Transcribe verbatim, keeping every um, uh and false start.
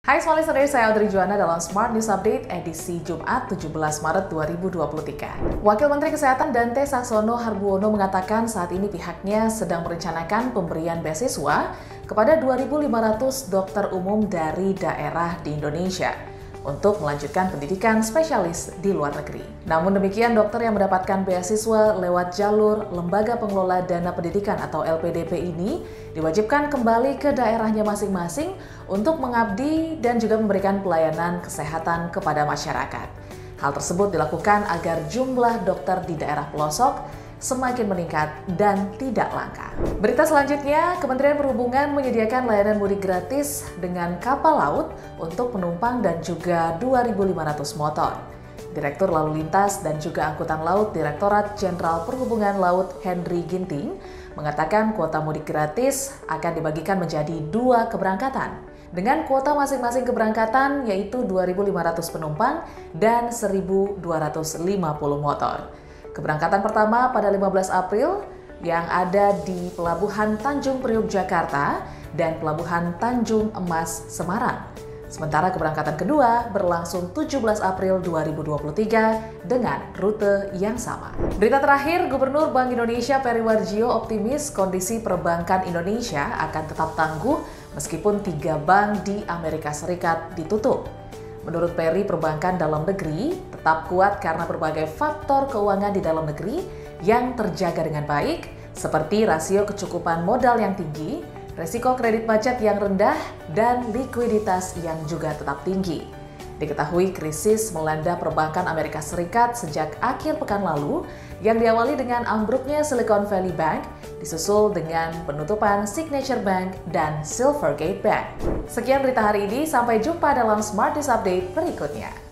Hai semua listeners, saya Audrey Juwana dalam Smart News Update edisi Jumat tujuh belas Maret dua ribu dua puluh tiga. Wakil Menteri Kesehatan Dante Saxono Harbuono mengatakan saat ini pihaknya sedang merencanakan pemberian beasiswa kepada dua ribu lima ratus dokter umum dari daerah di Indonesia untuk melanjutkan pendidikan spesialis di luar negeri. Namun demikian, dokter yang mendapatkan beasiswa lewat jalur Lembaga Pengelola Dana Pendidikan atau L P D P ini diwajibkan kembali ke daerahnya masing-masing untuk mengabdi dan juga memberikan pelayanan kesehatan kepada masyarakat. Hal tersebut dilakukan agar jumlah dokter di daerah pelosok semakin meningkat dan tidak langka. Berita selanjutnya, Kementerian Perhubungan menyediakan layanan mudik gratis dengan kapal laut untuk penumpang dan juga dua ribu lima ratus motor. Direktur Lalu Lintas dan juga Angkutan Laut Direktorat Jenderal Perhubungan Laut Henry Ginting mengatakan kuota mudik gratis akan dibagikan menjadi dua keberangkatan dengan kuota masing-masing keberangkatan yaitu dua ribu lima ratus penumpang dan seribu dua ratus lima puluh motor. Keberangkatan pertama pada lima belas April yang ada di Pelabuhan Tanjung Priuk, Jakarta dan Pelabuhan Tanjung Emas, Semarang. Sementara keberangkatan kedua berlangsung tujuh belas April dua ribu dua puluh tiga dengan rute yang sama. Berita terakhir, Gubernur Bank Indonesia Peri Warjio optimis kondisi perbankan Indonesia akan tetap tangguh meskipun tiga bank di Amerika Serikat ditutup. Menurut Peri, perbankan dalam negeri tetap kuat karena berbagai faktor keuangan di dalam negeri yang terjaga dengan baik, seperti rasio kecukupan modal yang tinggi, resiko kredit macet yang rendah, dan likuiditas yang juga tetap tinggi. Diketahui krisis melanda perbankan Amerika Serikat sejak akhir pekan lalu yang diawali dengan ambruknya Silicon Valley Bank, disusul dengan penutupan Signature Bank dan Silvergate Bank. Sekian berita hari ini, sampai jumpa dalam Smart News Update berikutnya.